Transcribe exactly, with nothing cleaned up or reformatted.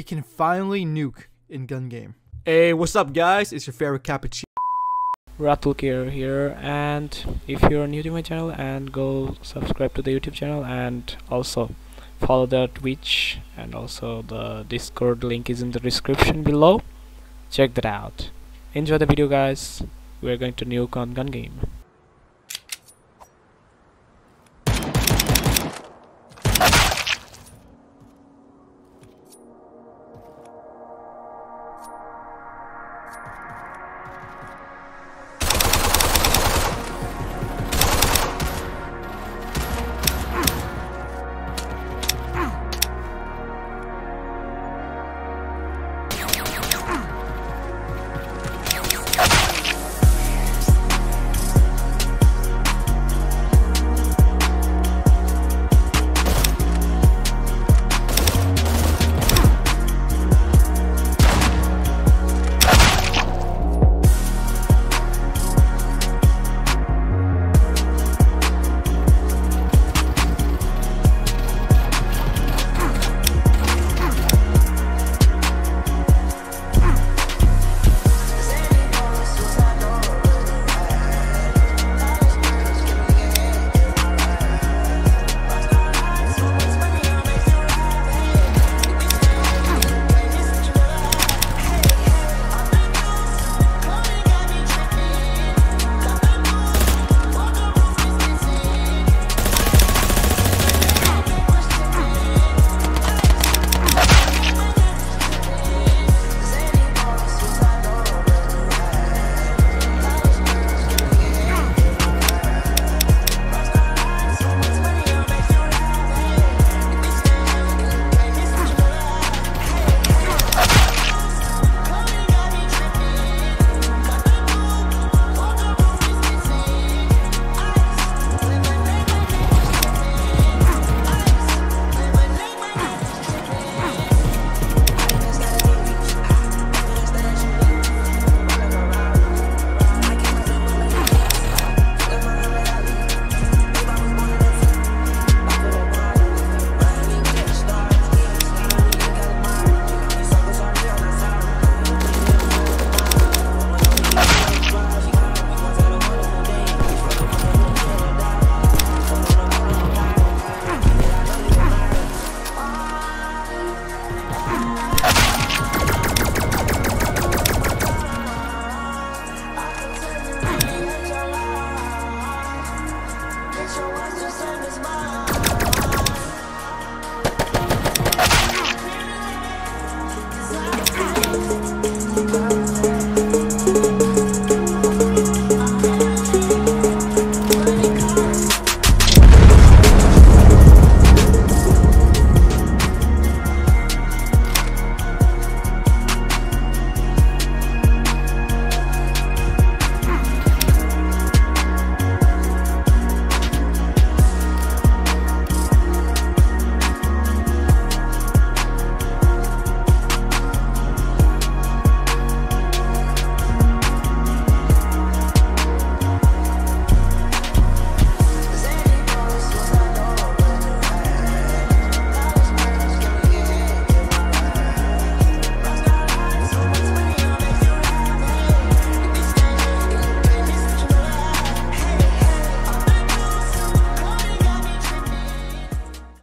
we can finally nuke in gun game. Hey, what's up guys? It's your favorite cappuccino. Ratulkir here, and if you're new to my channel, and go subscribe to the YouTube channel, and also follow the Twitch, and also the Discord link is in the description below. Check that out. Enjoy the video guys. We're going to nuke on gun game.